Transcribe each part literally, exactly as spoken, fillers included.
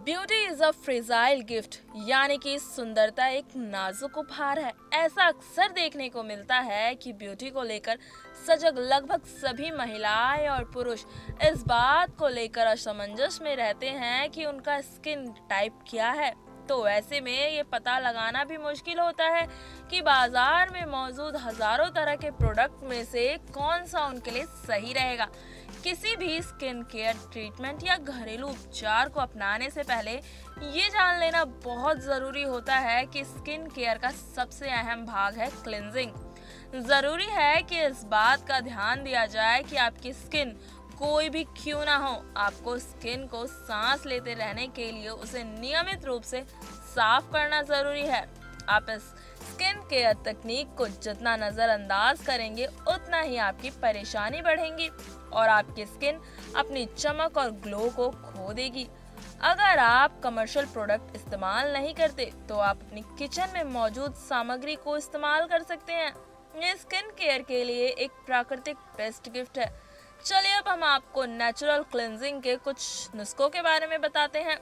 Beauty is a fragile gift, यानी कि सुंदरता एक नाजुक उपहार है। ऐसा अक्सर देखने को मिलता है कि ब्यूटी को लेकर सजग लगभग सभी महिलाएं और पुरुष इस बात को लेकर असमंजस में रहते हैं कि उनका स्किन टाइप क्या है। तो ऐसे में ये पता लगाना भी मुश्किल होता है कि बाजार में मौजूद हजारों तरह के प्रोडक्ट में से कौन सा उनके लिए सही रहेगा। किसी भी स्किन केयर ट्रीटमेंट या घरेलू उपचार को अपनाने से पहले ये जान लेना बहुत ज़रूरी होता है कि स्किन केयर का सबसे अहम भाग है क्लिनजिंग। ज़रूरी है कि इस बात का ध्यान दिया जाए कि आपकी स्किन कोई भी क्यों ना हो, आपको स्किन को सांस लेते रहने के लिए उसे नियमित रूप से साफ करना ज़रूरी है। आप इस स्किन केयर तकनीक को जितना नज़रअंदाज करेंगे उतना ही आपकी परेशानी बढ़ेगी और आपकी स्किन अपनी चमक और ग्लो को खो देगी। अगर आप कमर्शियल प्रोडक्ट इस्तेमाल नहीं करते तो आप अपनी किचन में मौजूद सामग्री को इस्तेमाल कर सकते हैं। ये स्किन केयर के लिए एक प्राकृतिक बेस्ट गिफ्ट है। चलिए अब हम आपको नेचुरल क्लेंजिंग के कुछ नुस्खों के बारे में बताते हैं।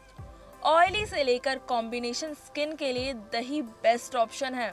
ऑयली से लेकर कॉम्बिनेशन स्किन के लिए दही बेस्ट ऑप्शन है।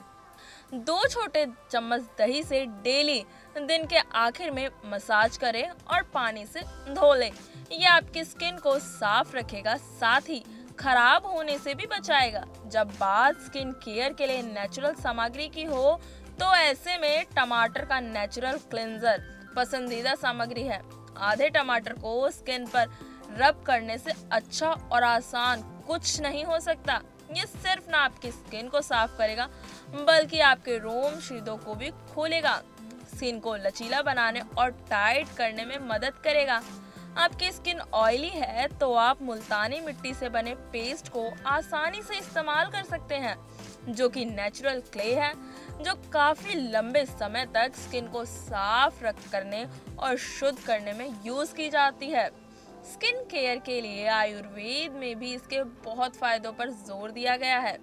दो छोटे चम्मच दही से डेली दिन के आखिर में मसाज करें और पानी से धो लें। यह आपकी स्किन को साफ रखेगा, साथ ही खराब होने से भी बचाएगा। जब बात स्किन केयर के लिए नेचुरल सामग्री की हो तो ऐसे में टमाटर का नेचुरल क्लेंजर पसंदीदा सामग्री है। आधे टमाटर को स्किन पर रब करने से अच्छा और आसान कुछ नहीं हो सकता। ये सिर्फ ना आपकी स्किन को साफ करेगा बल्कि आपके रोम शिदों को भी खोलेगा, स्किन को लचीला बनाने और टाइट करने में मदद करेगा। आपकी स्किन ऑयली है तो आप मुल्तानी मिट्टी से बने पेस्ट को आसानी से इस्तेमाल कर सकते हैं, जो कि नेचुरल क्ले है, जो काफी लंबे समय तक स्किन को साफ रख करने और शुद्ध करने में यूज की जाती है। स्किन केयर के लिए आयुर्वेद में भी इसके बहुत फायदों पर जोर दिया गया है।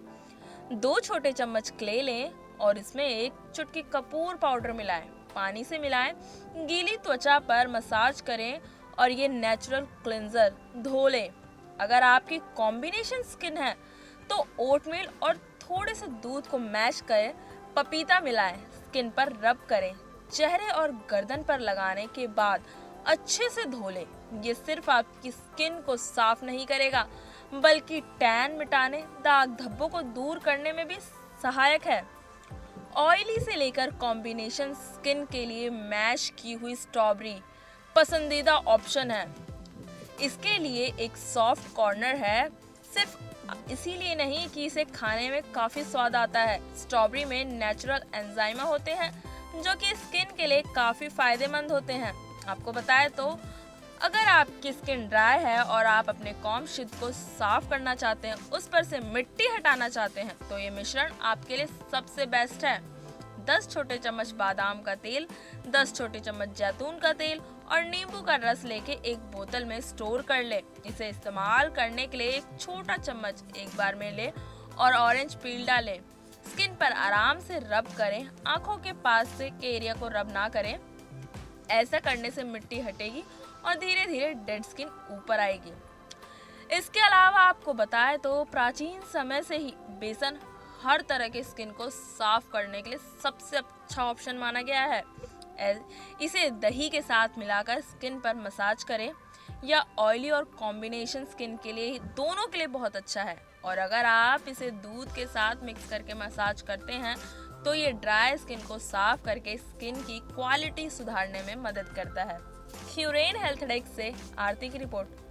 दो छोटे चम्मच क्ले लें और इसमें एक चुटकी कपूर पाउडर मिलाएं, पानी से मिलाएं, गीली त्वचा पर मसाज करें और ये नेचुरल क्लेंजर धो लें। अगर आपकी कॉम्बिनेशन स्किन है तो ओटमील और थोड़े से दूध को मैश करें, पपीता मिलाएं, स्किन पर रब करें, चेहरे और गर्दन पर लगाने के बाद अच्छे से धो लें। ये सिर्फ आपकी स्किन को साफ नहीं करेगा बल्कि टैन मिटाने, दाग धब्बों को दूर करने में भी सहायक है। ऑयली से लेकर कॉम्बिनेशन स्किन के लिए मैश की हुई स्ट्रॉबेरी पसंदीदा ऑप्शन है। इसके लिए एक सॉफ्ट कॉर्नर है, सिर्फ इसीलिए नहीं कि इसे खाने में काफी स्वाद आता है। स्ट्रॉबेरी में नेचुरल एंजाइम होते हैं जो कि स्किन के लिए काफी फायदेमंद होते हैं। आपको बताएं तो अगर आपकी स्किन ड्राई है और आप अपने कॉम शिद को साफ करना चाहते हैं, उस पर से मिट्टी हटाना चाहते हैं, तो ये मिश्रण आपके लिए सबसे बेस्ट है। दस छोटे चम्मच बादाम का तेल, दस छोटे चम्मच जैतून का तेल और नींबू का रस लेके एक बोतल में स्टोर कर ले। इसे इस्तेमाल करने के लिए एक छोटा चम्मच एक बार में ले और ऑरेंज पील डालें। स्किन पर आराम से रब करें, आंखों के पास से के एरिया को रब ना करें। ऐसा करने से मिट्टी हटेगी और धीरे धीरे डेड स्किन ऊपर आएगी। इसके अलावा आपको बताएं तो प्राचीन समय से ही बेसन हर तरह के स्किन को साफ करने के लिए सबसे अच्छा ऑप्शन माना गया है। इसे दही के साथ मिलाकर स्किन पर मसाज करें या ऑयली और कॉम्बिनेशन स्किन के लिए, दोनों के लिए बहुत अच्छा है। और अगर आप इसे दूध के साथ मिक्स करके मसाज करते हैं तो ये ड्राई स्किन को साफ करके स्किन की क्वालिटी सुधारने में मदद करता है। क्यूरेन हेल्थ डेस्क से आरती की रिपोर्ट।